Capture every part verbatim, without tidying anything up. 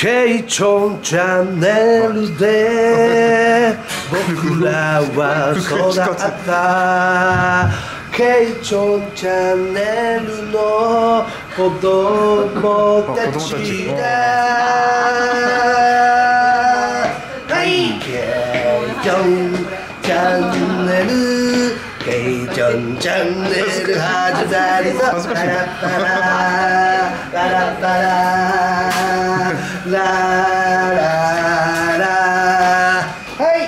ケイチョンチャンネルで僕らは育ったケイチョンチャンネルの子供たちだ。はいケイチョンチャンネルケイチョンチャンネル始まりぞ。ララッタラララッタララララはい、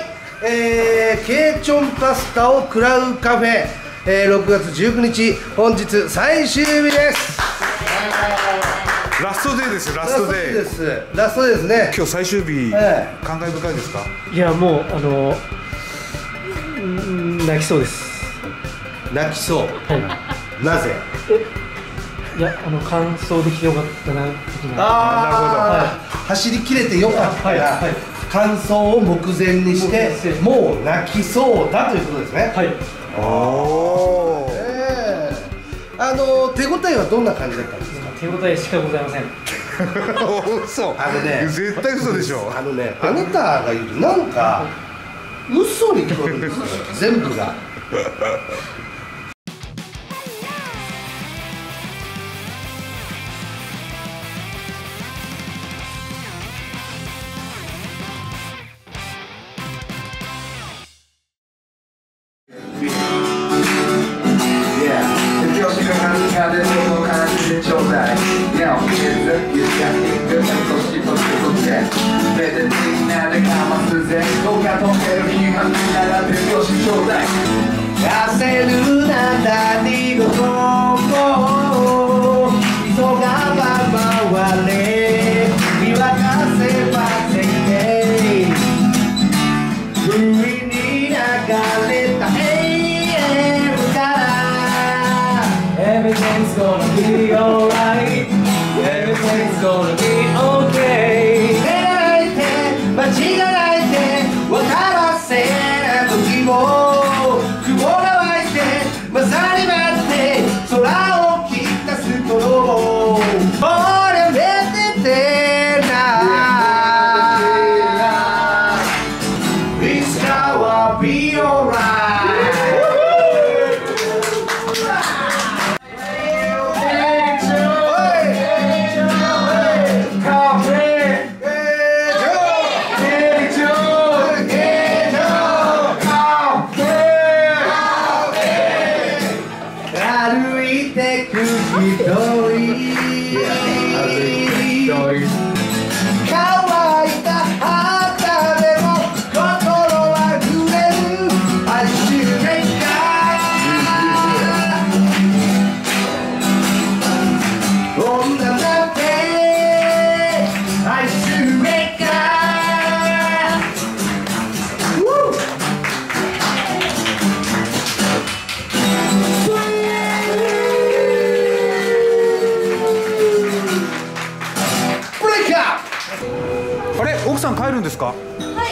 えー、ケイチョンパスタを食らうカフェ、えー、ろくがつじゅうくにち本日最終日です。 ラストデーですよ。ラストデーです。ラストデーですね。 今日最終日、えー、感慨深いですか？ いやもうあの泣きそうです。 泣きそう。はい。なぜ？ いやあの完走できてよかったな的な。 ああ、なるほど。はい、走り切れてよかった。はいはい、完走を目前にしてもう泣きそうだということですね。はい。おお。ええー。あの手応えはどんな感じだったんですか？ 手応えしかございません。 嘘。 あのね。 絶対嘘でしょ。 あのね、あなたが言うなんか嘘に聞こえるんですよ。全部が。焦るな何事も急がば回れ見渡せば世界不意に流れた永遠から Everything's gonna be alright Everything's gonna be okay 狙いて間違えて分からせ時もまさに待って空を切ったストロー俺めててないつかは be alright 歩いてく一人乾いた旗でも心は触れる愛しゅめか女だって愛しゅめかあれ奥さん帰るんですか？ はい、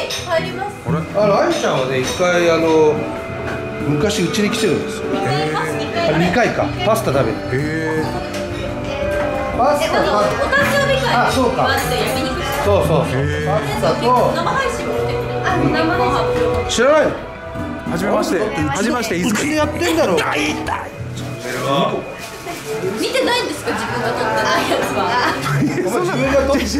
帰ります。 あれあの、あゆちゃんはね、一回あの昔うちに来てるんですよ。にかいか、パスタ食べに。 へえ。 パスタお誕生日会あ、そうか。 焼肉した。 そうそうそう。パスタと生配信も来てくれる。あ、生配信。 知らないの？ はじめまして。はじめまして。 うちでやってんだろう。 見てないんですか自分が撮ったやつは。 お前自分が撮って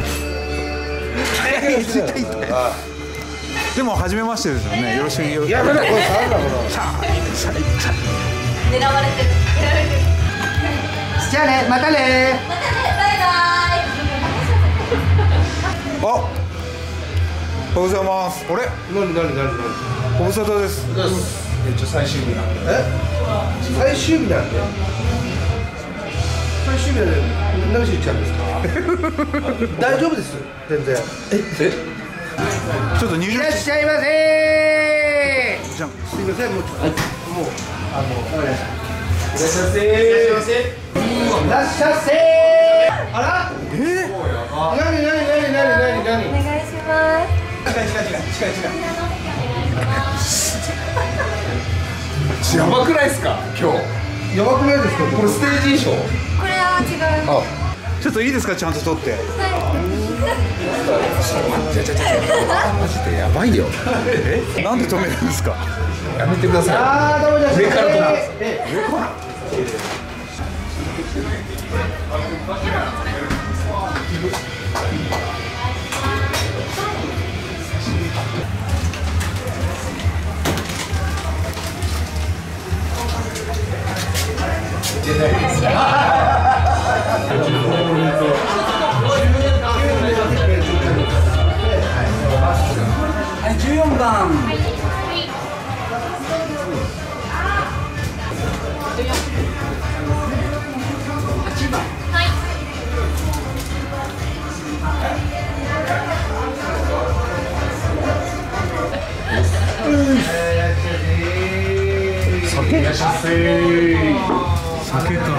でも初めましてですよね。よろしくよろしく。 やめろこれさんだこの。 狙われてる。 じゃあね、またね。 またね、バイバイ。 あ、おはようございます。あれ？ 何何何何？ ご無沙汰です。 え、ちょ最終日なんで。え？最終日なんで。最終日なんで何しに来たんですか？大丈夫です。全然。え？え？ ちょっと入場。 いらっしゃいませー。 じゃん。 すみません、もうちょっともうあのわかりました。いらっしゃいませー。いらっしゃいませ。いらっしゃいませー。あら？えー？何何何何何何？ お願いします。 近い近い近い近い近い。 やばくないですか今日。 やばくないですか？ これステージ衣装。 これは違う。 ちょっといいですか、ちゃんと撮って。 はい。 マジでやばいよ。え、なんで止めるんですか。やめてください。上から止める。上から。 はい、じゅうよんばん。 酒。酒か。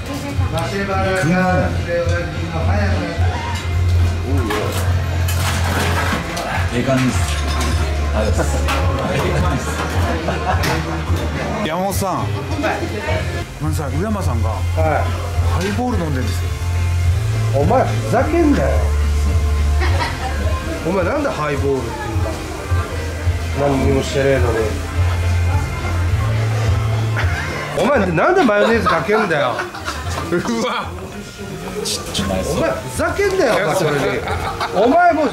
ええ感じです。 山本さん。ごめんなさい、宇山さんが。ハイボール飲んでるんですよ。 お前ふざけんなよ。お前なんでハイボールって言うんだ。何にもしてねえのに。お前なんでマヨネーズかけんだよ。 うわ。 お前ふざけんなよ、それに。お前もう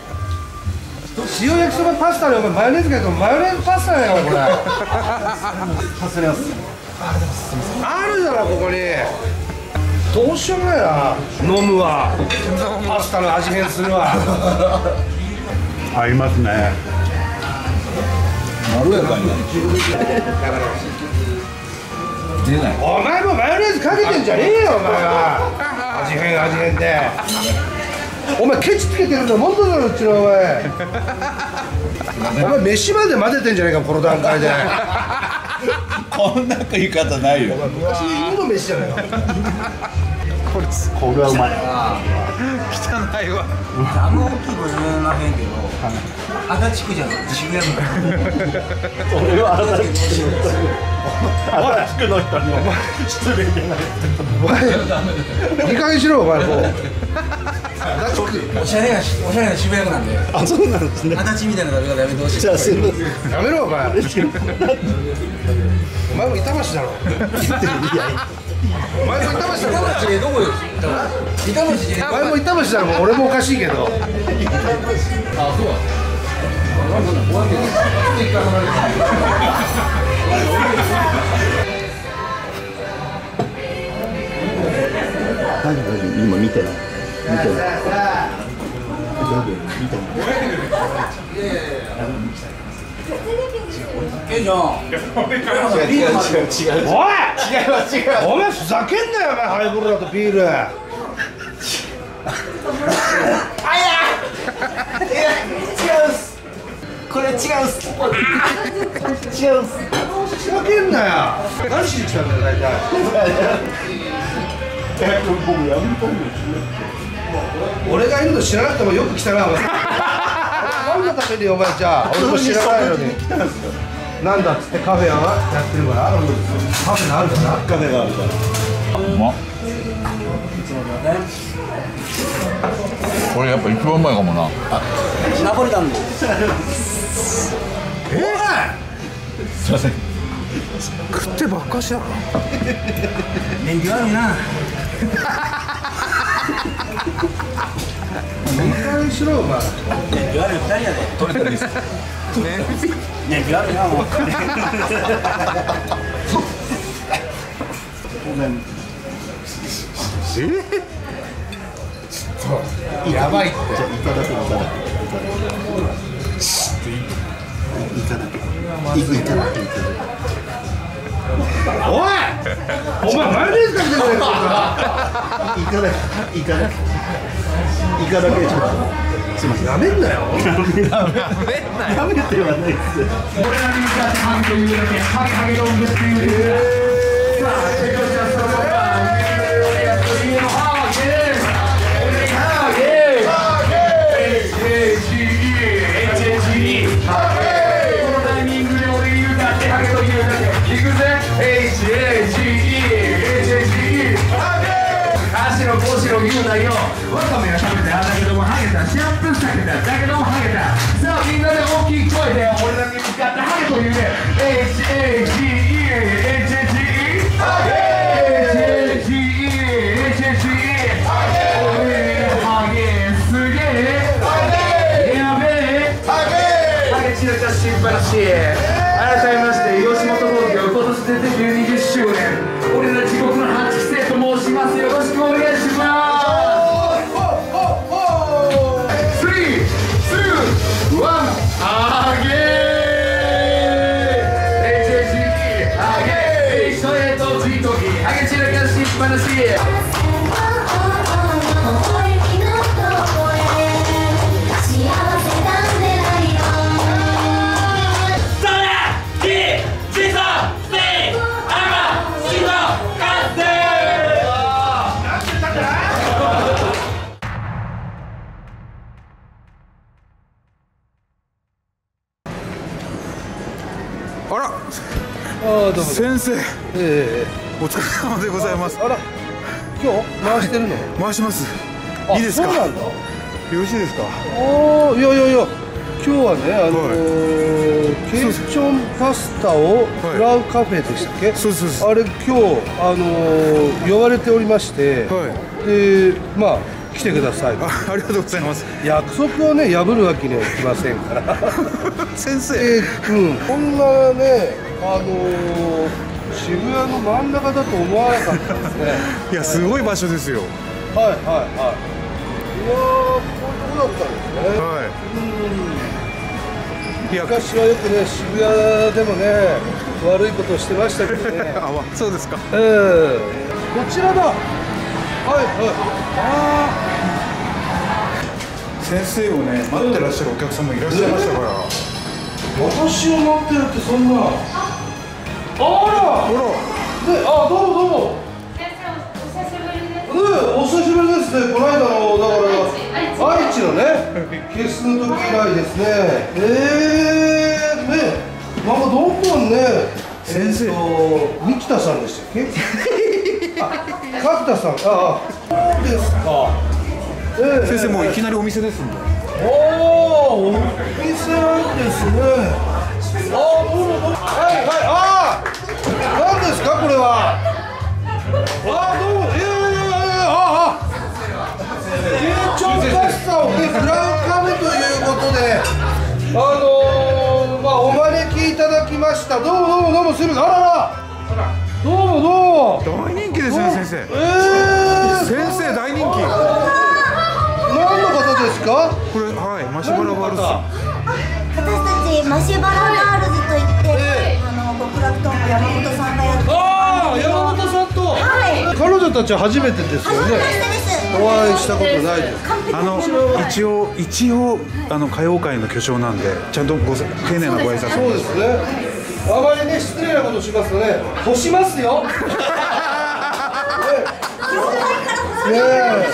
塩焼きそばパスタにお前マヨネーズかけてマヨネーズパスタだよこれ。助かります。あるだろここに。どうしようもないな。飲むわ。パスタの味変するわ。 合いますね。 まろやかになる。出ない。 お前もマヨネーズかけてんじゃねえよお前は。味変味変で。お前ケチつけてるのもんだろうちのお前。お前飯まで混ぜてんじゃねえかこの段階で。 こんな食い方ないよ。 昔の飯じゃないか。 これこれはうまい。 汚いわ。 あんま大きい声言えませんけど、足立区じゃなくて渋谷区。 俺は足立区の人に。足立区の人に。お前失礼じゃない。お前。理解しろお前もう。 おしゃれなおしゃれな渋谷区なんで。 あ、そうなんですね。 足立みたいな食べ方やめてほしい。 じゃあすみません。やめろお前。お前も板橋だろ。お前も板橋だろ。 板橋でどこよ。板橋で。 お前も板橋だろ。俺もおかしいけど。あ、そう。 大丈夫大丈夫今見てない見てない大丈夫見てないええじゃん。 違う違う違う違う。おい。違います違う。お前ふざけんなよお前ハイボールだとビール。あや。いや違うっす。これ違うっす。違うっす。ふざけんなよ。何しに来たんだよ大体。俺がいるの知らなくてもよく来たなお前。何のためにお前じゃあ俺も知らないのに。なんだっつってカフェやってるからカフェがあるからカフェがあるからうまっ。これやっぱ一番うまいかもな。ナポリタン。 えすいません。 食ってばっかしだろ。 燃費悪いな。 いい加減しろお前。 燃費悪い二人やで。取れたです。燃費悪いなもう。 えやばいって。 いただくいただくいただくいただくおいお前マヨネーズかけてるじゃないか。 いただくいただくいただけちょっとすみませんやめんなよ。 やめてはないです言うなよ。わかめが食べてあんだけどもハゲたシャンプーしたけただけどもハゲたさあみんなで大きい声で俺らに向かってハゲと言うね エイチエイチイーエイチエイチイー ハゲ エイチエイチイーエイチエイチイー ハゲハゲすげえやべえハゲ散らかしっぱなし改めまして吉本興業今年でデビューにじゅっしゅうねん俺ら地獄のはちきせいと申しますよろしくお願いしますあら、 ああ、どうも。 先生、 ええお疲れ様でございます。 あら、今日回してるの？ 回します。 あいいですか？ そうなんだ。 よろしいですか？ ああ、いやいやいや、今日はね、あのー、ケイチョンパスタをフラウカフェでしたっけ？ そうですそうです。 あれ今日あのー、呼ばれておりまして、 はで、まあ来てください。 あ、ありがとうございます。 約束をね破るわけにはいきませんから。 先生、 えー、うん、こんなね、あのー、渋谷の真ん中だと思わなかったですね。 いやすごい場所ですよ。 はいはいはい。いやー、こういうとこだったんですね。 はうん。 い。いや、 昔はよくね、渋谷でもね、悪いことをしてましたけどね。 あ、まそうですか。 ええこちらだ。はいはい。あ先生をね待ってらっしゃるお客さんもいらっしゃいましたから。 あ、私を待ってるってそんな。あら。 ほら。 ね、あ、どうもどうも。 先生お久しぶりです。 ね、お久しぶりですね。この間のだから愛知のね、ケースの時以来ですね。ええー、ね、なんかどんどんね、 先生、 えーと三木田さんでしたっけ？あ、角田さん、あ、そうですか。えー、 先生もういきなりお店ですんで。 おお、お店なんですね。あ、どうもどうも。はいはい、ああ、なんですかこれは。あ、どうも、ええー、ああ。ケイチョンパスタをね、フラウカフェということで、あのー、まあお招きいただきました。どうもどうもどうも、すみません。あらら。どうもどうも。 大人気ですね先生。 ええー、 先生大人気。 何の方ですか？ これはいマシュマロガールズ。 私たちマシュマロガールズといって、 ええ、 あの極楽とんぼ山本さんがやってる。 ああ、山本さんと。 はい。 彼女たちは初めてですよね。お会いしたことないです。 あの一応一応あの歌謡界の巨匠なんでちゃんとご丁寧なご挨拶。 そうですね。あまりね失礼なことしますとね、干しますよ。ねえ。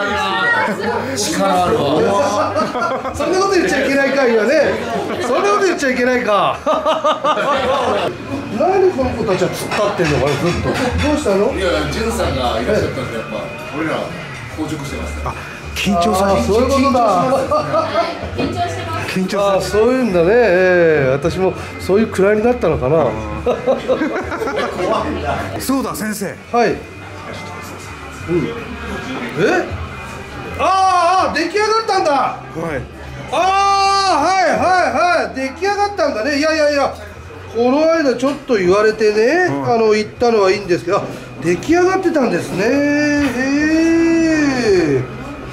力あるわ。 そんなこと言っちゃいけないか今ね。そんなこと言っちゃいけないか。何この子たちは突っ立ってんのかなずっと。どうしたの？ いや、ジュンさんがいらっしゃったんで、やっぱ俺ら硬熟してます。 あ、緊張さあー、そういうことだ。 緊張してます。 緊張さあー、そういうんだね。ええ、私もそういう位になったのかな。 そうだ先生。 はい。うん。え？あーあー、出来上がったんだ。 はい。 ああ、はいはいはい、出来上がったんだね。いやいやいや、この間ちょっと言われてね、 うん、 あの言ったのはいいんですけど、出来上がってたんですね。へえ。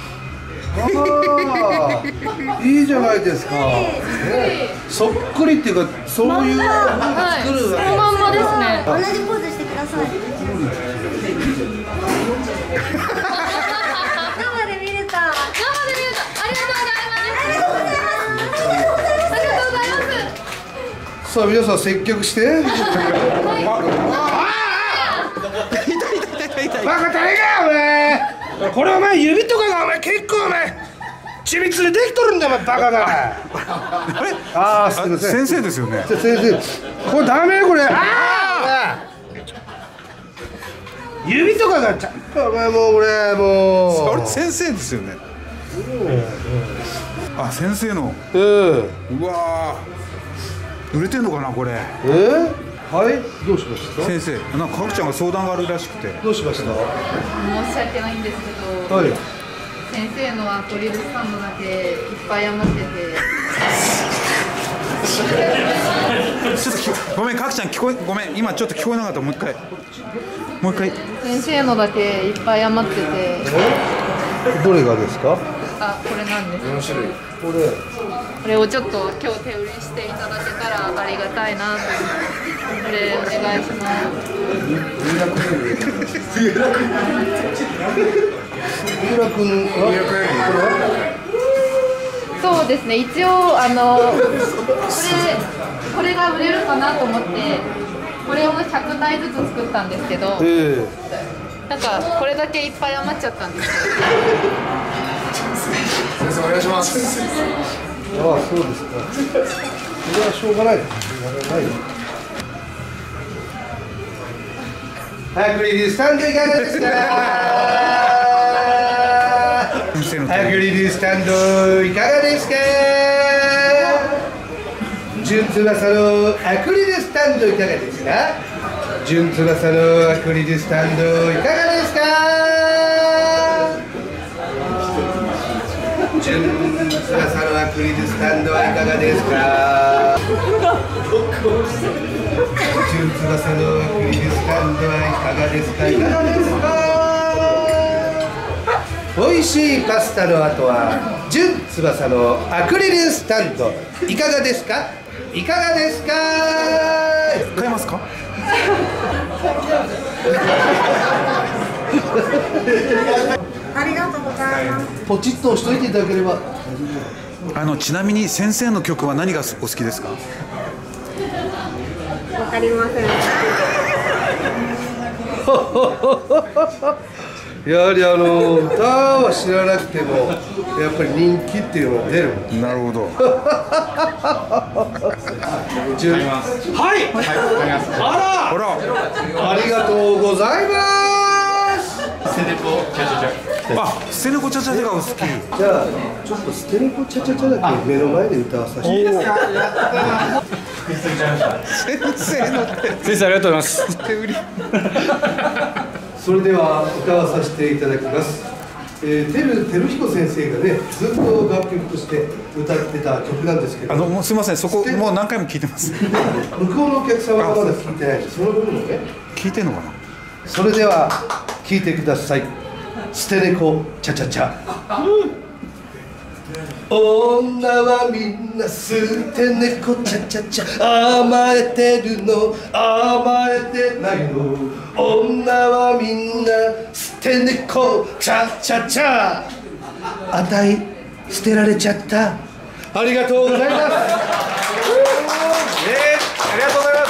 ああ、いいじゃないですか。ね、そっくりっていうか、そういうはい、 作るわけ。 そのまんまですね。 同じポーズしてください。生で見れた。 生で見れた。ありがとうございます。ありがとうございます。ありがとうございます。 さあ皆さん接客して。バカ誰かよお前。これお前指とかがお前結構お前緻密にできとるんだよお前バカが。 あれ？ ああ、すみません。 先生ですよね。 先生、これダメこれ。ああ。指とかがちゃんとお前もう俺もう。 あれ先生ですよね。 あ、先生の。 えー、 うわー、売れてんのかなこれ。 えー、はい、どうしました？ 先生、なんかかくちゃんが相談があるらしくて。 どうしました？ 申し訳ないんですけど、 はい。 先生のアクリルスタンドだけいっぱい余ってて。 ちょっときごめん、かくちゃん聞こえ、ごめん、今ちょっと聞こえなかった。もう一回もう一回。 先生のだけいっぱい余ってて。 どれがですか？ あ、これなんです。 よん種類。これこれをちょっと今日手売りしていただけたらありがたいなと思って、これお願いします。 三浦君はこれは？ そうですね、一応あのこれこれが売れるかなと思ってこれをひゃくたいずつ作ったんですけど、 ええ、 なんかこれだけいっぱい余っちゃったんですよ。 先生お願いします。 ああ、そうですか。それはしょうがないです。しょうがないよ。アクリルスタンドいかがですか？アクリルスタンドいかがですか？純翼のアクリルスタンドいかがですか？純翼のアクリルスタンドいかがですか？純翼のアクリルスタンドはいかがですか？純翼のアクリルスタンドはいかがですか？いかがですか？美味しいパスタの後は純翼のアクリルスタンドいかがですか？いかがですか？ 買えますか？ ありがとうございます。 ポチッと押しといていただければ。 あのちなみに先生の曲は何がお好きですか？ わかりません。 やはりあの歌は知らなくてもやっぱり人気っていうのが出るもん。 なるほど。 はい、はい、あら、 ほら、 ありがとうございます。 あ、捨て猫ちゃちゃでがお好き。 じゃあちょっと捨て猫チャチャチャだけ目の前で歌わさせて。 先生の先生ありがとうございます。 手売り。 それでは歌わさせていただきます。えー、てるてるひこ先生がねずっと楽曲として歌ってた曲なんですけど、 あのもうすみません、そこもう何回も聞いてます。 向こうのお客様がまだ聞いてないんで、その部分をね。 聞いてんのかな。 それでは聞いてください。捨て猫チャチャチャ。女はみんな捨て猫チャチャチャ、甘えてるの甘えてないの、女はみんな捨て猫チャチャチャ、あたい捨てられちゃった。ありがとうございます。ね、ありがとうございます。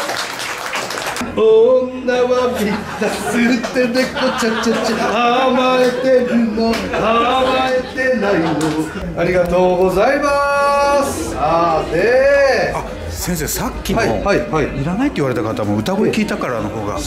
女はみんな捨て猫チャチャチャ、甘えてるの甘えてないの、ありがとうございます。さあで、 あ、先生さっきの、 はいはいはい、 いらないって言われた方も歌声聞いたからの方が。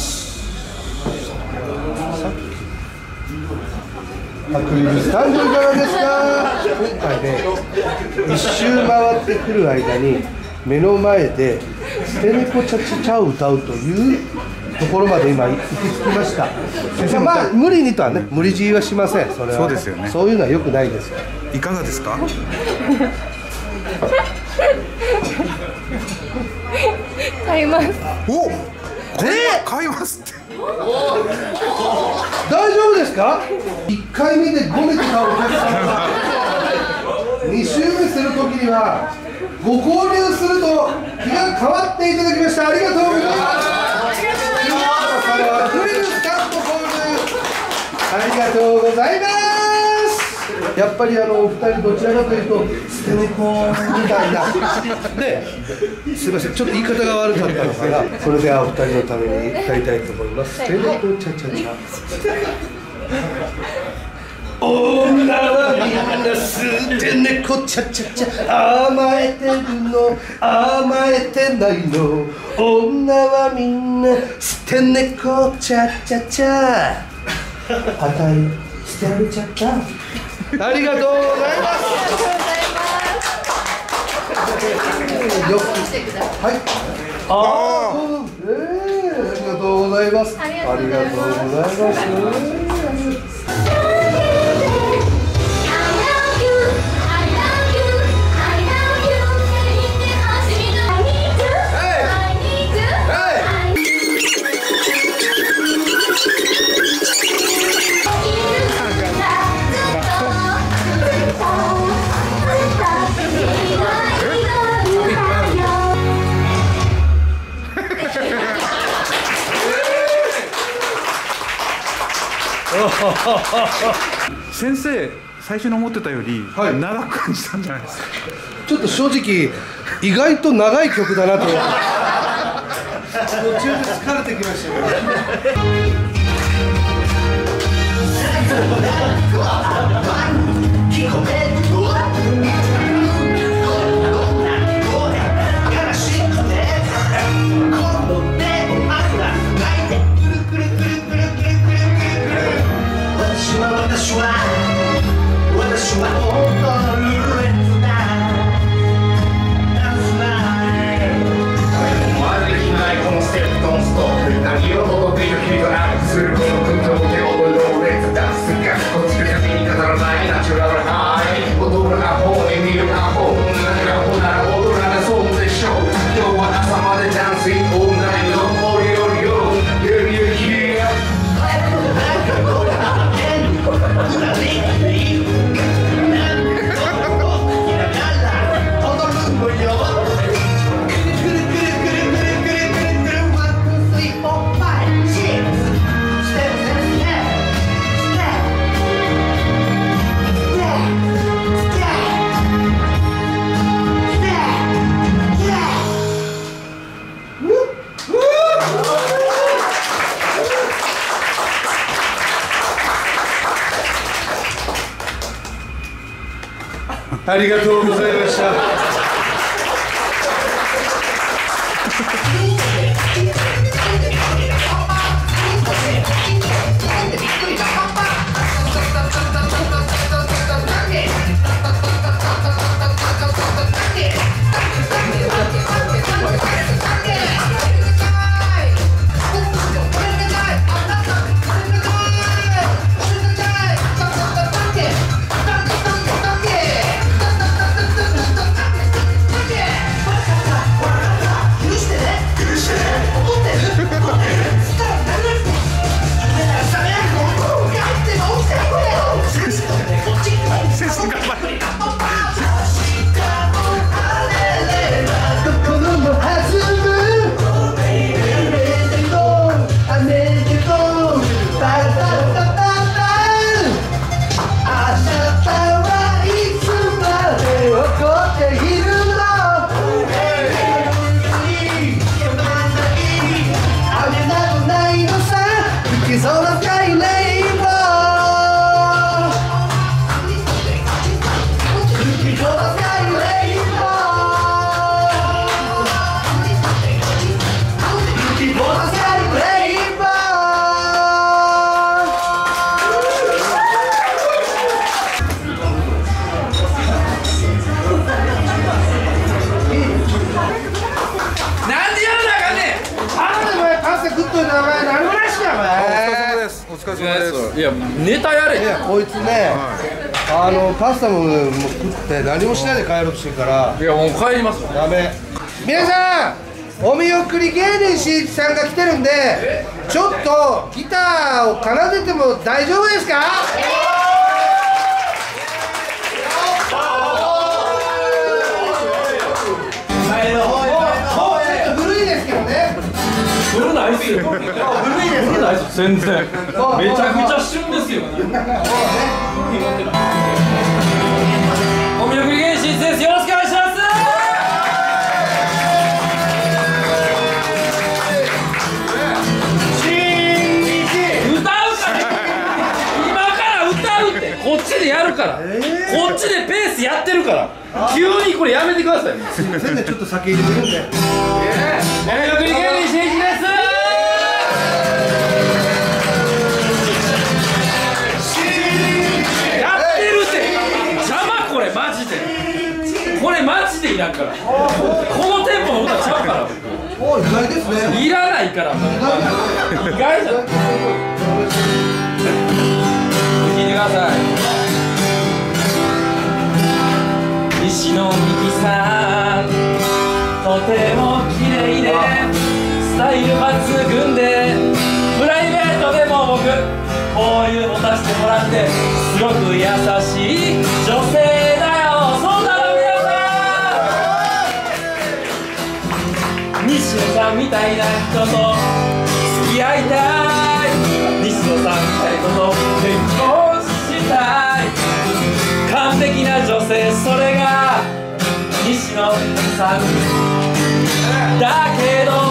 アクリルスタンドいかがですか？今回ね、一周回ってくる間に目の前で捨て猫チャチャチャを歌うというところまで今行き着きました。先生、まあ無理にとはね、無理強いはしません。それはそうですよね。 そういうのは良くないですよ。 いかがですか？ 買います。 お、これ買いますって。 大丈夫ですか？いっかいめでごねてたお客さんがに周目するときにはご購入すると気が変わっていただきました。ありがとうございます。アクリルスタンド購入ありがとうございます。やっぱりあのお二人どちらかというと捨て猫みたいなですみません、ちょっと言い方が悪かったのかな。それではお二人のために歌いたいと思います。捨て猫チャチャチャ。女はみんな捨て猫チャチャチャ、甘えてるの甘えてないの、女はみんな捨て猫チャチャチャ、あたい捨てられちゃった。 ありがとうございます。よくしてください。はい。ああ、ええ、ありがとうございます。ありがとうございます。 先生、最初に思ってたより長く感じたんじゃないですか。 ちょっと正直意外と長い曲だなと途中で疲れてきましたけどありがとうございました。 いや、ネタやれ。 いや、こいつね、あのパスタももう食って何もしないで帰ろうとしてるから。 いや、もう帰ります。 ダメ。皆さん、お見送り芸人しんいちさんが来てるんで、ちょっとギターを奏でても大丈夫ですか？古いですけどね。 古ないっすよ。古いですけど。全然。めちゃくちゃ旬ですよ。お見送り芸人です。よろしくお願いします。歌うから。今から歌うって。こっちでやるから。こっちでペースやってるから。急にこれやめてください。 すみませんね、ちょっと先入れてるんで。 お見送り芸人しんいちです。やってるって。 れマジでこれマジでいらんからこのテンポの歌ちゃうからお意外ですね。 いらないから意外じゃん聞いてください。西野美紀さんとても綺麗でスタイル抜群でプライベートでも僕こういうの出してもらってすごく優しい女性だよ。そうだろ皆さん。西野さんみたいな人と付き合いたい。西野さんみたいな人と結婚したい。完璧な女性それが西野さんだけど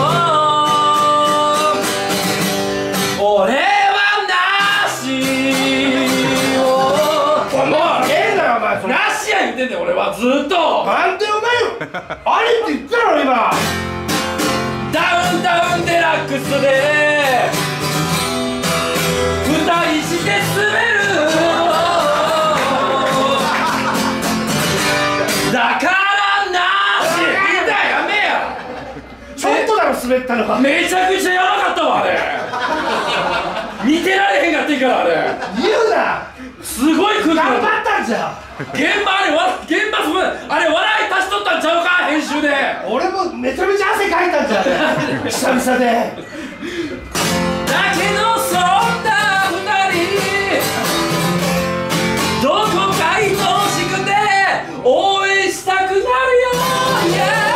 俺はなしをお前ええなよお前なしや言ってんだよ俺はずっとなんでお前あれって言ったろ今。 ダウンタウンデラックスで二人して滑るだからなしみんなやめや。 ちょっとだろ滑ったのは。 めちゃくちゃやばかったわあれ見てられへんかってんからあれ言うな。 すごい空気頑張ったんじゃん。 現場あれわ現場すごいあれ笑い足しとったんちゃうか編集で。 俺もめちゃめちゃ汗かいたんじゃん久々で。 だけどそんな二人どこか愛おしくて応援したくなるよ、yeah!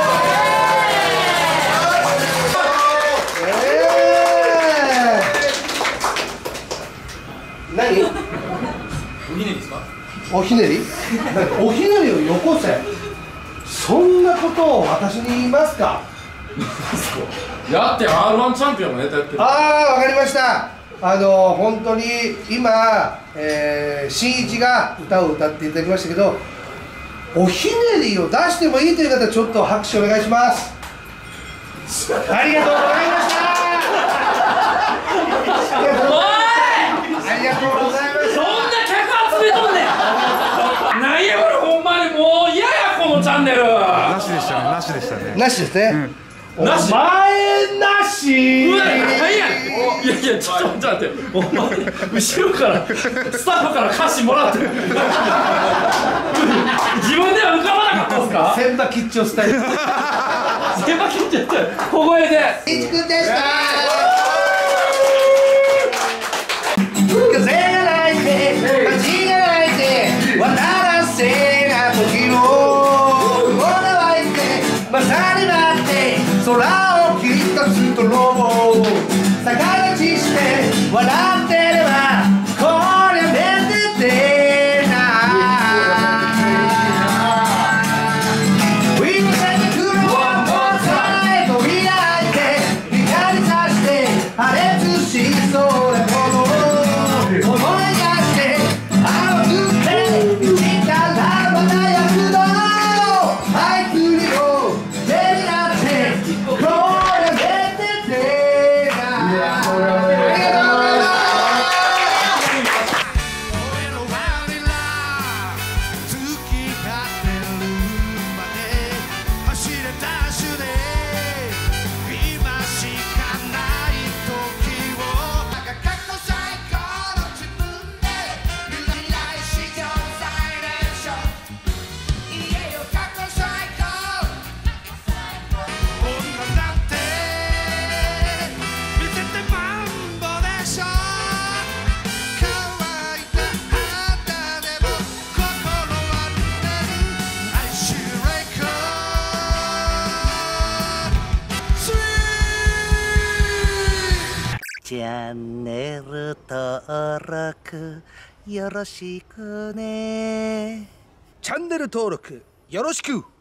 えー、何おひねりですか？ おひねりおひねりをよこせ。そんなことを私に言いますか。 やって アールワン チャンピオンのネタやってる。 ああわかりました。あの本当に今、えー、新一が歌を歌っていただきましたけどおひねりを出してもいいという方ちょっと拍手お願いします。ありがとうございました。ありがとうございました。ありがとうございました。 そんな客集めとんねんなんやこれほんまにもう嫌やこのチャンネル。 なしでしたね、なしでしたね。 なしですね。 うん、なし。 お前なし。 うわ、なんや。いやいやちょっと待って、お前後ろからスタッフから歌詞もらってる。自分では浮かばなかったんですか？ 千葉吉兆スタイル。 千葉吉兆スタイル。小声で。 いちくんでした。風がないて街がないて渡らせな時を俺は言ってまさに待って空を切ったストロー逆立ちして笑ってればこりゃめでてな We will take the cool one more time 飛び開いて光さして破裂しそうなこの思い出して青くて生きたらまた躍動愛くりを手になってこれ出ててなありがとうございチャンネル登録よろしくね。チャンネル登録よろしく。